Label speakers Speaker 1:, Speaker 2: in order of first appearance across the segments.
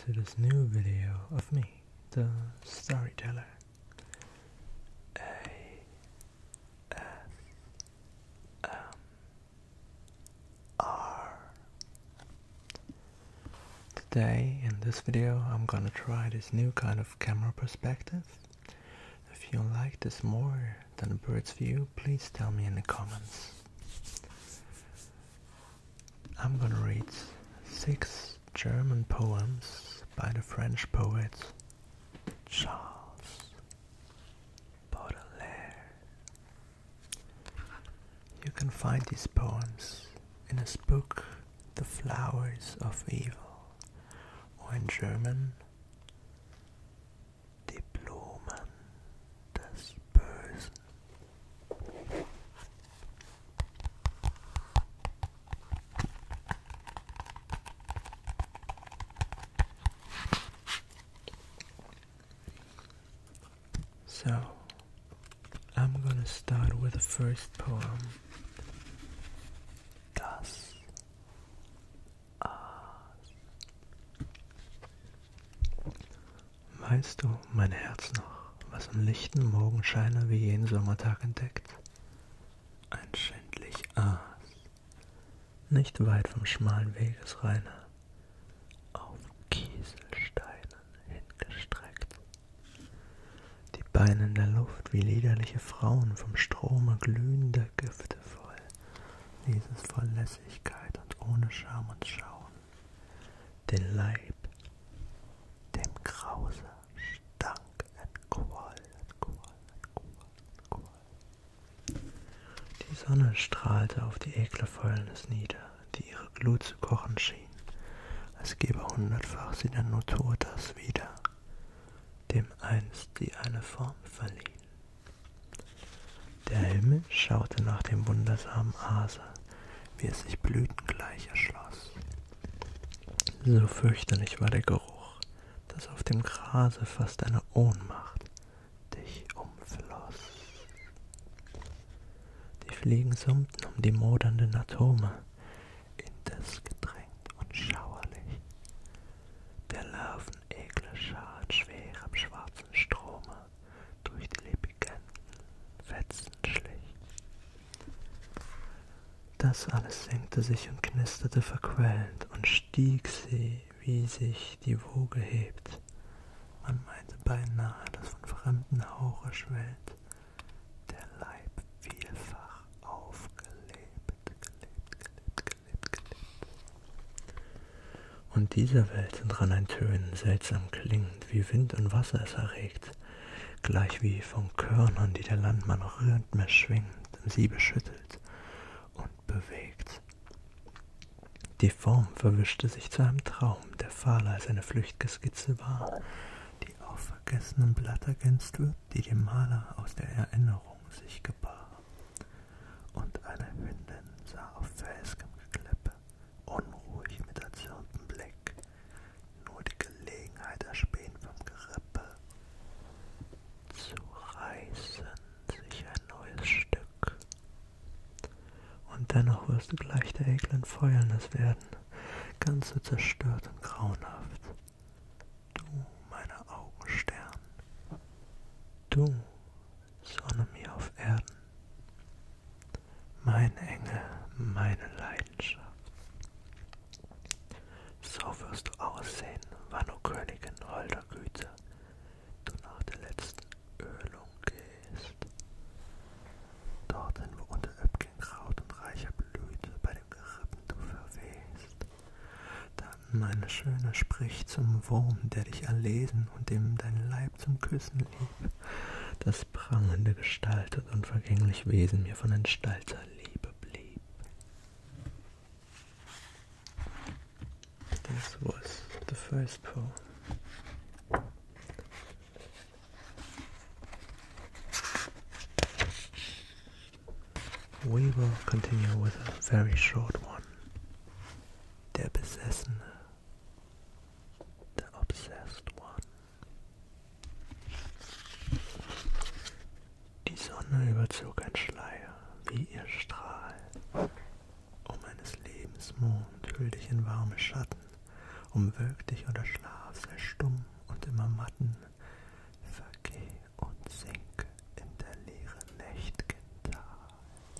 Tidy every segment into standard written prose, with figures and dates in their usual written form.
Speaker 1: to this new video of me, the storyteller. Today, in this video, I'm gonna try this new kind of camera perspective. If you like this more than a bird's view, please tell me in the comments. I'm gonna read 6 German poems by the French poet Charles Baudelaire. You can find these poems in his book The Flowers of Evil, or in German Die Blumen des Bösen. So, I'm gonna start with the first poem. Das Aas. Weißt du, mein Herz noch, was am lichten Morgenscheine wie jeden Sommertag entdeckt? Ein schändlich Aas, nicht weit vom schmalen Wegesreine, auf Kieselsteinen hingestreckt. Die Beine in der Luft wie liederliche Frauen, vom Strome glühender Gifte voll, dieses voll Lässigkeit und ohne Scham und Schauen, den Leib, dem grauser Stank entquoll. Die Sonne strahlte auf die ekle Fäulnis nieder, die ihre Glut zu kochen schien, als gebe hundertfach sie der Natur das wieder, dem einst sie eine Form verliehen. Der Himmel schaute nach dem wundersamen Aase, wie es sich blütengleich erschloss. So fürchterlich war der Geruch, dass auf dem Grase fast eine Ohnmacht dich umfloss. Die Fliegen summten um die modernden Atome, indes gedrängt und schauerlich. Der Larven ekle schart schwer am schwarzen Strome durch die lebigenden Fetzen schlich. Das alles senkte sich und knisterte verquellend und stieg sie, wie sich die Woge hebt. Man meinte beinahe, dass von fremden Hauche schwellt der Leib vielfach aufgelebt, gelebt. Und dieser Welt entrann ein Tönen, seltsam klingend, wie Wind und Wasser es erregt, gleich wie von Körnern, die der Landmann rhythmisch schwingend im Siebe schüttelt und bewegt. Die Form verwischte sich zu einem Traum, der fahler als eine flüchtige Skizze war, die auf vergessenem Blatt ergänzt wird, die dem Maler aus der Erinnerung sich gebar. Und eine Hündin sah auf felsigem Geklippe, unruhig mit erzürntem Blick, nur die Gelegenheit erspähen vom Gerippe, zu reißen sich ein neues Stück. Und dennoch wirst du gleich der eklen Fäulnis werden, ganz so zerstört und grauenhaft. Du, meine Augenstern, du, Sonne mir auf Erden, mein Engel, meine Leidenschaft. So wirst du aussehen, wann, o Königin holder Güte, du nach der letzten Ölung gehst. Dorthin, wo unter Öpkenkraut und reicher Blüte bei dem Gerippen du verwehst. Dann, meine Schöne, sprich zum Wurm, der dich erlesen und dem dein Leib zum Küssen lieb, das prangende Gestalt und unvergänglich Wesen mir von entstallter Liebe blieb. This was the first poem. We will continue with a very short one. Der Besessene, the obsessed one. Die Sonne überzog ein Schleier, wie ihr Strahl. Um eines Lebens Mond hüll dich in warme Schatten, umwölk dich unter Schlaf sei stumm und im Ermatten, vergeh und sinke in der leeren nächt'gen Tal.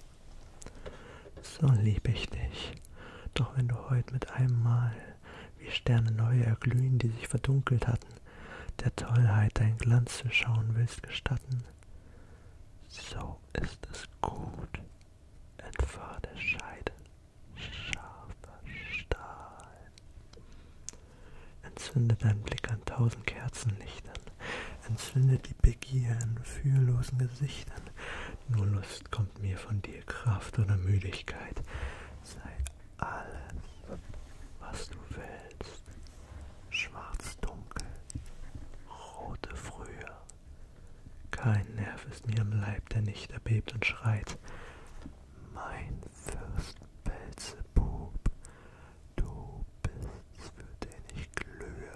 Speaker 1: So lieb ich dich, doch wenn du heut mit einem Mal wie Sterne neu erglühen, die sich verdunkelt hatten, der Tollheit dein Glanz zu schauen willst gestatten, so ist es gut, entfahr der Scheide scharfer Stahl. Entzünde dein Blick an 1000 Kerzenlichtern, entzünde die Begier in fühllosen Gesichtern, nur Lust kommt mir von dir, Kraft oder Müdigkeit, sei alles, was du willst, schwarz-dunkel, rote Frühe. Kein Nerv ist mir im Leib, der nicht erbebt und schreit, mein Fürst Belzebub, du bist's, für den ich glühe.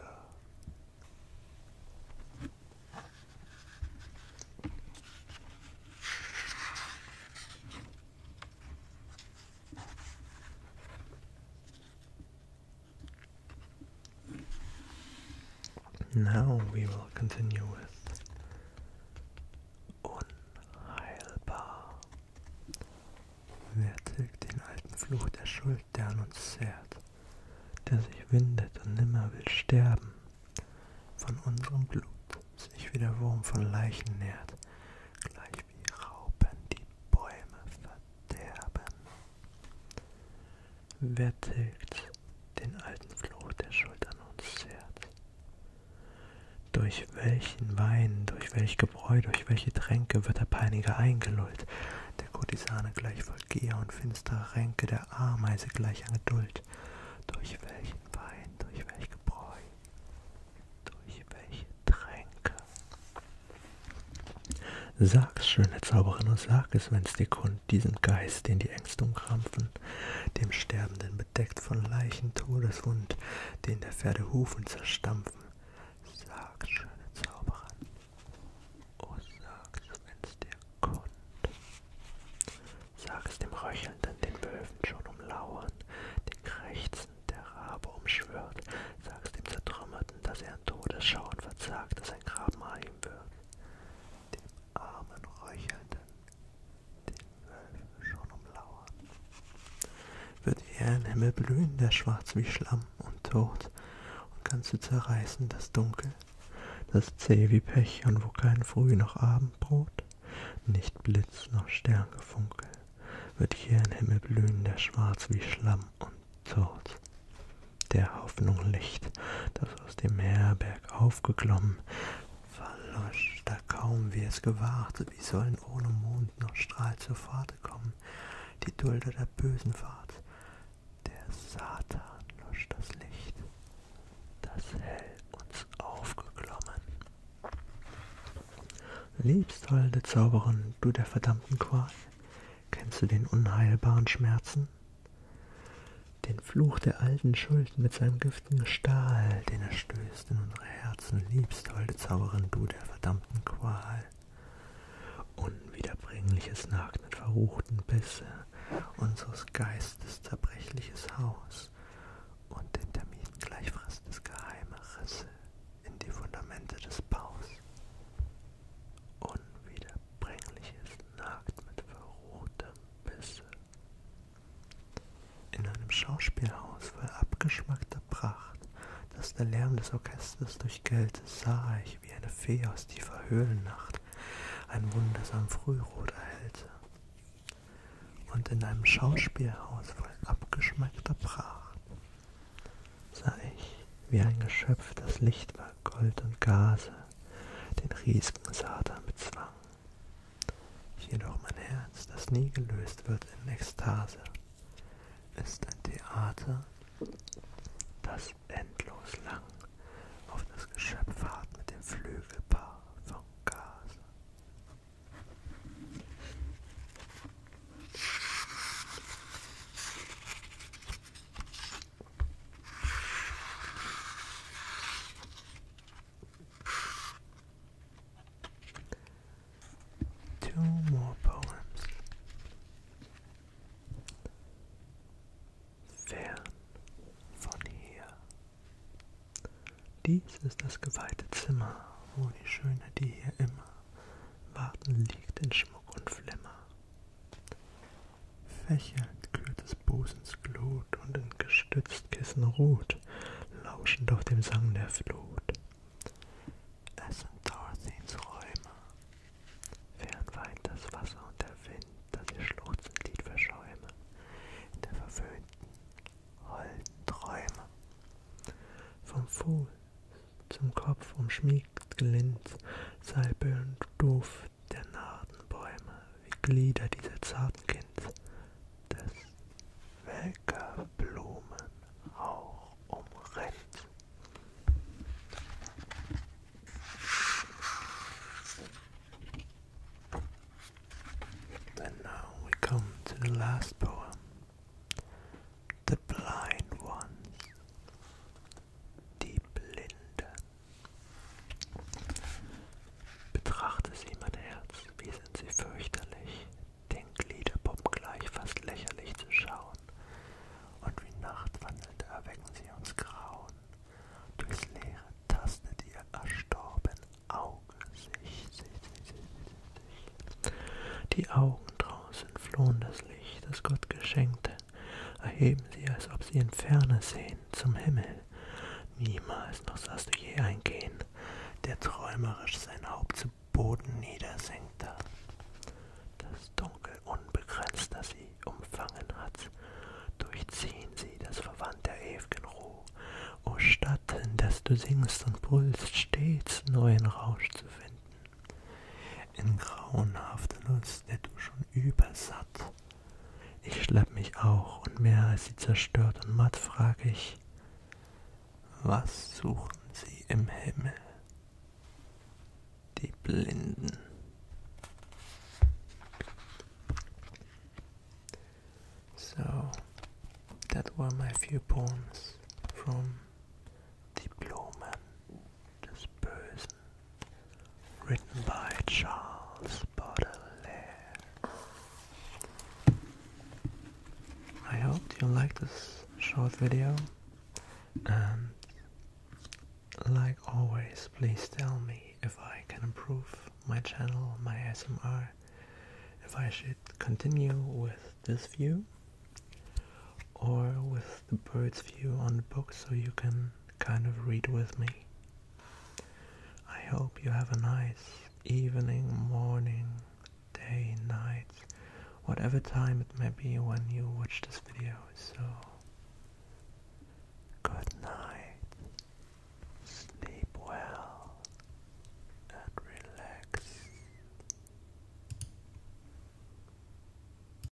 Speaker 1: Now we will continue with unheilbar. Wer tilgt den alten Fluch der Schuld, der an uns zehrt, der sich windet und nimmer will sterben, von unserem Blut sich wie der Wurm von Leichen nährt, gleich wie Raupen die Bäume verderben. Wer tilgt den alten Fluch der Schuld an uns zehrt? Durch welchen Wein, durch welch Gebräu, durch welche Tränke wird der Peiniger eingelullt, der Kurtisane gleich voll Gier und finsterer Ränke, der Ameise gleich an Geduld, durch welchen Wein, durch welch Gebräu, durch welche Tränke. Sag's, schöne Zauberin, und sag es, wenn's dir kund, diesem Geist, den die Ängste umkrampfen, dem Sterbenden bedeckt von Leichen Todeswund, den der Pferde Hufen zerstampfen. Sag's, schöne Zauberin, oh sag's, wenn's dir kund. Sag's dem Röchelnden, den Wölfen schon umlauern, den Krächzen der Rabe umschwört. Sag's dem Zertrümmerten, dass er an Todesschauen verzagt, dass ein Grab nahe ihm wird. Dem armen Röchelnden, den Wölfe schon umlauern. Wird er im Himmel blühen, der schwarz wie Schlamm und tot, und kannst du zerreißen das Dunkel, das zäh wie Pech und wo kein Früh noch Abendbrot, nicht Blitz noch Sterngefunkel, wird hier im Himmel blühen, der schwarz wie Schlamm und tot. Der Hoffnung Licht, das aus dem Meerberg aufgeglommen, verlöscht da kaum wie es gewahrt, wie sollen ohne Mond noch Strahl zur Pforte kommen, die Dulder der bösen Fahrt. Der Satan löscht das Licht, das hell uns aufgeglommen. Liebst, holde Zauberin, du der verdammten Qual, kennst du den unheilbaren Schmerzen? Den Fluch der alten Schuld mit seinem giftigen Stahl, den er stößt in unsere Herzen. Liebst, holde Zauberin, du der verdammten Qual. Unwiederbringliches nagt mit verruchten Bisse unseres Geistes zerbrechliches Haus, und den Termiten gleich frisst es geheime Risse in die Fundamente des Baus. Unwiederbringliches nagt mit verruchtem Bisse. In einem Schauspielhaus voll abgeschmackter Pracht, das der Lärm des Orchesters durchgellte, sah ich, wie eine Fee aus tiefer Höhlennacht ein wundersam Frührot erhellte. Und in einem Schauspielhaus voll abgeschmackter Pracht sah ich, wie ein Geschöpf, das Licht war, Gold und Gase, den riesigen Satan bezwang. Jedoch mein Herz, das nie gelöst wird in Ekstase, ist ein Theater, das endlos lang auf das Geschöpf hart mit dem Flügelpaar von Gase. Two more poems. Fern von hier. Dies ist das geweihte Zimmer, wo die Schöne, die hier immer warten liegt in Schmuck und Flimmer. Fächelnd kühlt des Busens Glut und in gestützt Kissen ruht, lauschend auf dem Sang der Flut. Es sind Dorotheens Räume, fern weint das Wasser und der Wind, das ihr schluchzend Lied verschäume, in der verwöhnten, holden Träume. Vom Fuß zum Kopf umschmiegt gelind, salbend Duft der Nardenbäume, wie Glieder dieser zarten Kind, des welker Blumen Hauch umrennt. And now we come to the last poem, The Blind Ones, die Blinden. Betrachte sie, mein Herz, wie sind sie fürchterlich, den Gliederpuppen gleich fast lächerlich zu schauen, und wie nachtwandelnd erwecken sie uns Grauen, durchs Leere tastet ihr erstorben Auge sich. Die Augen draußen flohen das Licht, das Gott geschenkte, erheben sie, als ob sie in Ferne sehen, zum Himmel. Niemals noch sahst du je eingehen, der träumerisch sein Haupt zu Boden niedersenkte. Das Dunkel unbegrenzt, das sie umfangen hat, durchziehen sie das Verwandt der ew'gen Ruh. O statt, in des du singst und brüllst, stets neuen Rausch zu finden. In grauenhafter Lust, der du schon übersatt. Ich schlepp mich auch, und mehr als sie zerstört und matt, frag ich, was suchen sie im Himmel? Die Blinden. So, that were my few poems from Die Blumen des Bösen, written by Charles Baudelaire. I hope you liked this short video, and like always, please tell me if I can improve my channel, my ASMR, if I should continue with this view or with the bird's view on the book so you can kind of read with me. I hope you have a nice evening, morning, day, night, whatever time it may be when you watch this video. So